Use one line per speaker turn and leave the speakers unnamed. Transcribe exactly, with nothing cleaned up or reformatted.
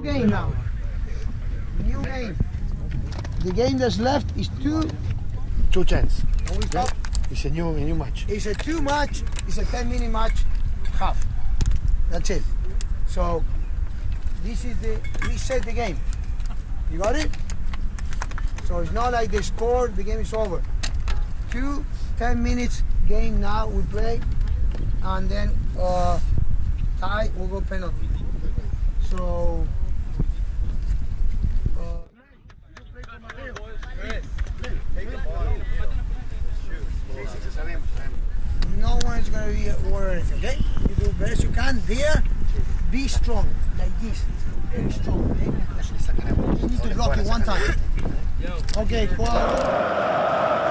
game now. New game. The game that's left is two.
Two chance.
When we stop,
It's a new, a new match.
it's a two match, it's a ten minute match, half. That's it. So, this is the, we set the game. You got it? So it's not like they scored, the game is over. Two ten minutes game now, we play, and then uh, tie, we'll go penalty. So, uh, no one is going to be worried or anything, okay? You do the best you can there. Be strong, like this. Very strong, okay? You need to block it one time. Okay, four.